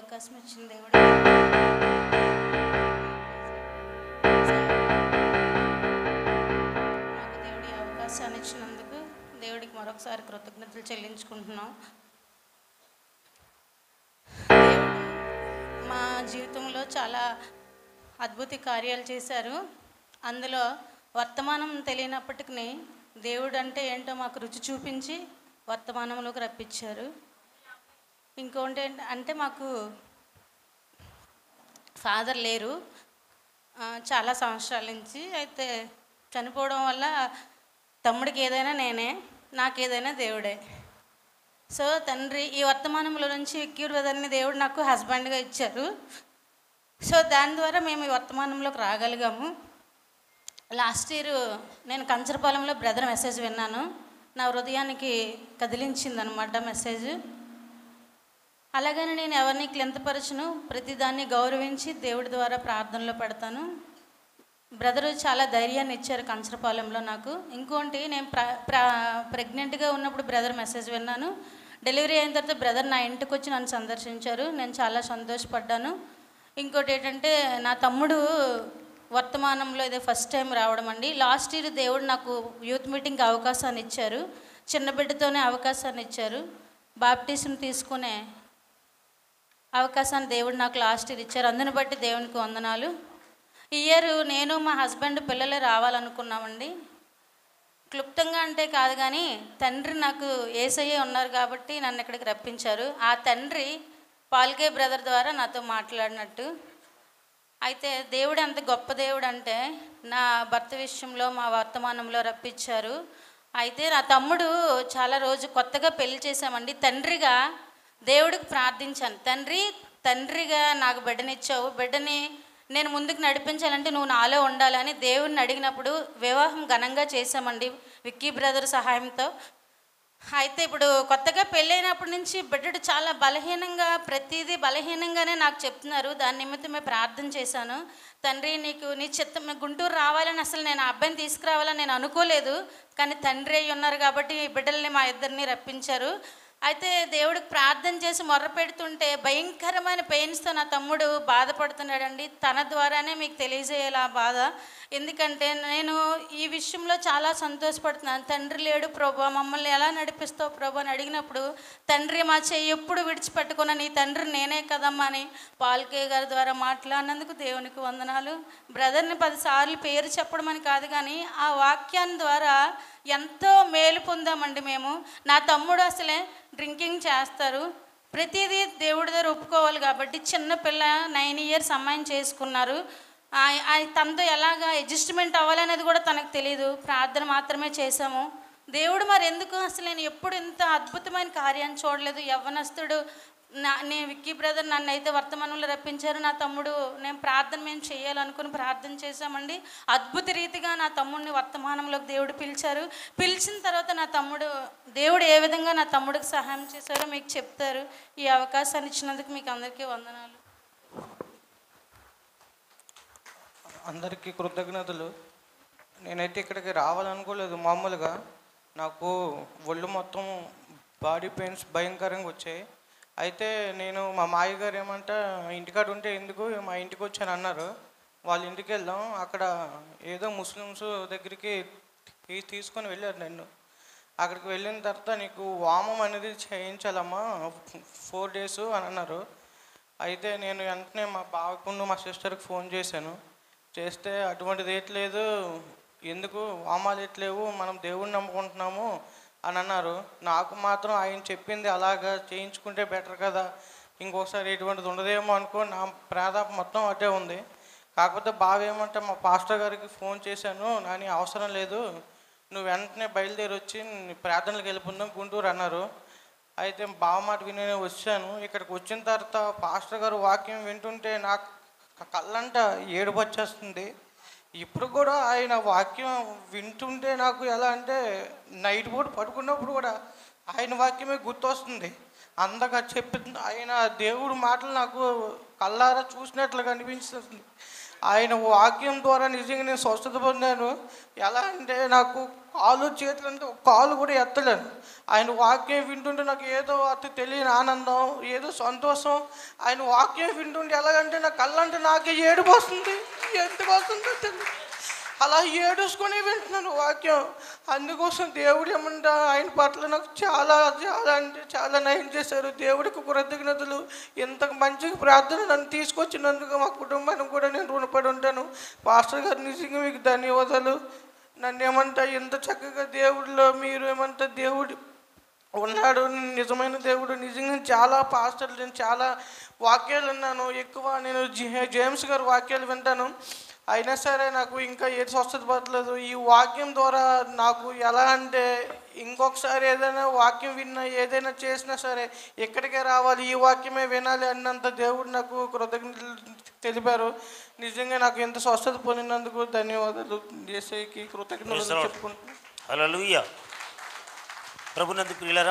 అవకాశం ఇచ్చిన దేవుడికి నాకు దేవుడి ఈ అవకాశాన్ని ఇచ్చినందుకు దేవుడికి మరొకసారి కృతజ్ఞతలు చెల్లించుకుంటున్నాం. దేవుడు మా జీవితంలో చాలా అద్భుత కార్యాలు చేశారు. అందులో వర్తమానం తెలియనప్పటికీ దేవుడు అంటే ఏంటో మాకు రుచి చూపించి వర్తమానంలోకి రప్పించారు. ఇంకోటి అంటే మాకు ఫాదర్ లేరు చాలా సంవత్సరాల నుంచి. అయితే చనిపోవడం వల్ల తమ్ముడికి ఏదైనా నేనే, నాకేదైనా దేవుడే. సో తండ్రి ఈ వర్తమానంలో నుంచి విక్కీ బ్రదర్ని దేవుడు నాకు హస్బెండ్గా ఇచ్చారు. సో దాని ద్వారా మేము ఈ వర్తమానంలోకి రాగలిగాము. లాస్ట్ ఇయర్ నేను కంచరపాలెంలో బ్రదర్ మెసేజ్ విన్నాను. నా హృదయానికి కదిలించిందనమాట మెసేజ్. అలాగని నేను ఎవరిని క్లింతపరచను, ప్రతిదాన్ని గౌరవించి దేవుడి ద్వారా ప్రార్థనలో పెడతాను. బ్రదరు చాలా ధైర్యాన్ని ఇచ్చారు కంచరపాలెంలో నాకు. ఇంకోటి నేను ప్రెగ్నెంట్గా ఉన్నప్పుడు బ్రదర్ మెసేజ్ విన్నాను. డెలివరీ అయిన తర్వాత బ్రదర్ నా ఇంటికి వచ్చి నన్ను సందర్శించారు. నేను చాలా సంతోషపడ్డాను. ఇంకోటి ఏంటంటే నా తమ్ముడు వర్తమానంలో ఇదే ఫస్ట్ టైం రావడం అండి. లాస్ట్ ఇయర్ దేవుడు నాకు యూత్ మీటింగ్కి అవకాశాన్ని ఇచ్చారు. చిన్న బిడ్డతోనే అవకాశాన్ని ఇచ్చారు. బాప్టిజం తీసుకునే అవకాశాన్ని దేవుడు నాకు లాస్ట్ ఇయర్ ఇచ్చారు. అందుని బట్టి దేవునికి వందనాలు. ఈ ఇయర్ నేను మా హస్బెండ్ పిల్లలే రావాలనుకున్నామండి. క్లుప్తంగా అంటే కాదు కానీ తండ్రి నాకు యేసయ్యే ఉన్నారు కాబట్టి నన్ను ఇక్కడికి రప్పించారు. ఆ తండ్రి పాల్కే బ్రదర్ ద్వారా నాతో మాట్లాడినట్టు. అయితే దేవుడు ఎంత గొప్ప దేవుడు అంటే నా భర్త విషయంలో మా వర్తమానంలో రప్పించారు. అయితే నా తమ్ముడు చాలా రోజు కొత్తగా పెళ్లి చేశామండి. తండ్రిగా దేవుడికి ప్రార్థించాను, తండ్రిగా నాకు బిడ్డనిచ్చావు, బిడ్డని నేను ముందుకు నడిపించాలంటే నువ్వు నాలో ఉండాలని దేవుడిని అడిగినప్పుడు వివాహం ఘనంగా చేశామండి విక్కీ బ్రదర్ సహాయంతో. అయితే ఇప్పుడు కొత్తగా పెళ్ళైనప్పటి నుంచి బిడ్డడు చాలా బలహీనంగా, ప్రతిదీ బలహీనంగానే నాకు చెప్తున్నారు. దాని నిమిత్తమే ప్రార్థన చేశాను. తండ్రి నీకు నీ చిత్తం, గుంటూరు రావాలని అసలు నేను ఆ అబ్బాయిని తీసుకురావాలని నేను అనుకోలేదు. కానీ తండ్రి అయి ఉన్నారు కాబట్టి బిడ్డల్ని మా ఇద్దరిని రప్పించారు. అయితే దేవుడికి ప్రార్థన చేసి మొర్ర పెడుతుంటే భయంకరమైన పెయిన్స్తో నా తమ్ముడు బాధపడుతున్నాడండి. తన ద్వారానే మీకు తెలియజేయాలి ఆ బాధ. ఎందుకంటే నేను ఈ విషయంలో చాలా సంతోషపడుతున్నాను. తండ్రి లేడు ప్రభా, మమ్మల్ని ఎలా నడిపిస్తావు ప్రభా అని అడిగినప్పుడు తండ్రి మా చెయ్యి ఎప్పుడు విడిచిపెట్టుకున్న నీ తండ్రి నేనే కదమ్మా అని పాల్కే గారి ద్వారా మాట్లాడినందుకు దేవునికి వందనాలు. బ్రదర్ని 10 సార్లు పేరు చెప్పడం అని కాదు కానీ ఆ వాక్యాన్ని ద్వారా ఎంతో మేలు పొందామండి మేము. నా తమ్ముడు అసలే డ్రింకింగ్ చేస్తారు, ప్రతిదీ దేవుడి దగ్గర ఒప్పుకోవాలి కాబట్టి చిన్నపిల్ల 9 ఇయర్స్ అమ్మాయిని చేసుకున్నారు. తనతో ఎలాగా అడ్జస్ట్మెంట్ అవ్వాలనేది కూడా తనకు తెలియదు. ప్రార్థన మాత్రమే చేశాము. దేవుడు మరి ఎందుకు అసలు నేను ఎప్పుడు ఇంత అద్భుతమైన కార్యాన్ని చూడలేదు. యవ్వనస్తుడు నేను విక్కీ బ్రదర్ నన్ను అయితే వర్తమానంలో రప్పించారు. నా తమ్ముడు నేను ప్రార్థన మేము చేయాలనుకుని ప్రార్థన చేశామండి. అద్భుత రీతిగా నా తమ్ముడిని వర్తమానంలోకి దేవుడు పిలిచారు. పిలిచిన తర్వాత నా తమ్ముడు దేవుడు ఏ విధంగా నా తమ్ముడికి సహాయం చేశారో మీకు చెప్తారు. ఈ అవకాశాన్ని ఇచ్చినందుకు మీకు అందరికీ వందనాలు. అందరికీ కృతజ్ఞతలు. నేనైతే ఇక్కడికి రావాలనుకోలేదు. మామూలుగా నాకు ఒళ్ళు మొత్తం బాడీ పెయిన్స్ భయంకరంగా వచ్చాయి. అయితే నేను మా మాయ గారు ఏమంటే ఇంటికాడ ఉంటే ఎందుకు మా ఇంటికి వచ్చాను అన్నారు. వాళ్ళ ఇంటికి వెళ్దాం, అక్కడ ఏదో ముస్లిమ్స్ దగ్గరికి తీసుకొని వెళ్ళారు నన్ను. అక్కడికి వెళ్ళిన తర్వాత నీకు వామం అనేది చేయించాలమ్మా 4 days అని అన్నారు. అయితే నేను వెంటనే మా బావకు మా సిస్టర్కి ఫోన్ చేశాను. చేస్తే అటువంటిది ఏట్లేదు, ఎందుకు వామాలు ఎట్లేవు, మనం దేవుడిని నమ్ముకుంటున్నాము అని అన్నారు. నాకు మాత్రం ఆయన చెప్పింది అలాగా చేయించుకుంటే బెటర్ కదా, ఇంకొకసారి ఎటువంటిది ఉండదేమో అనుకో నా ప్రాధాన్యత మొత్తం అదే ఉంది. కాకపోతే బావ ఏమంటే మా పాస్టర్ గారికి ఫోన్ చేశాను, నాని అవసరం లేదు, నువ్వు వెంటనే బయలుదేరి వచ్చి ప్రార్థనలకు వెళ్ళిపోదాం గుంటూరు అన్నారు. అయితే బావ మాట విని వచ్చాను. ఇక్కడికి వచ్చిన తర్వాత పాస్టర్ గారు వాక్యం వింటుంటే నాకు కళ్ళంట ఏడుపు వచ్చేస్తుంది. ఇప్పుడు కూడా ఆయన వాక్యం వింటుంటే నాకు ఎలా అంటే నైట్ పూట పడుకున్నప్పుడు కూడా ఆయన వాక్యమే గుర్తొస్తుంది. అందగా చెప్పి ఆయన దేవుడు మాటలు నాకు కళ్ళారా చూసినట్లుగా అనిపిస్తుంది. ఆయన వాక్యం ద్వారా నిజంగా నేను స్వస్థత పొందాను. ఎలా అంటే నాకు కాలు చేతులు అంటే కాలు కూడా ఎత్తలేను. ఆయన వాక్యం వింటుంటే నాకు ఏదో అతి తెలియని ఆనందం, ఏదో సంతోషం. ఆయన వాక్యం వింటుంటే ఎలాగంటే నా కళ్ళంటే నాకే ఏడుపు వస్తుంది. ఎందుకు వస్తుందో తెలియదు, అలా ఏడుసుకొని వింటున్నాను వాక్యం. అందుకోసం దేవుడు ఏమంటా ఆయన పట్ల నాకు చాలా చాలా అంటే చాలా నయం చేశారు. దేవుడికి కృతజ్ఞతలు. ఇంత మంచిగా ప్రార్థన నన్ను తీసుకొచ్చినందుకు మా కుటుంబానికి కూడా నేను రుణపడి ఉంటాను. పాస్టర్ గారు నిజంగా మీకు ధన్యవాదాలు. నన్ను ఏమంటా ఇంత చక్కగా దేవుడిలో మీరు ఏమంటా దేవుడు ఉన్నాడు, నిజమైన దేవుడు. నిజంగా చాలా పాస్టర్లు నేను చాలా వాక్యాలు విన్నాను. ఎక్కువ నేను జేమ్స్ గారు వాక్యాలు వింటాను. అయినా సరే నాకు ఇంకా ఏది స్వస్థత పడలేదు. ఈ వాక్యం ద్వారా నాకు ఎలా అంటే ఇంకొకసారి ఏదైనా వాక్యం విన్నా ఏదైనా చేసినా సరే ఎక్కడికే రావాలి, ఈ వాక్యమే వినాలి అన్నంత దేవుడు నాకు కృతజ్ఞతలు తెలిపారు. నిజంగా నాకు ఎంత స్వస్థత పొందినందుకు ధన్యవాదాలు. యేసయ్యకి కృతజ్ఞతలు చెప్పుకుంటున్నాను. హల్లెలూయా. ప్రభునందు ప్రియులారా.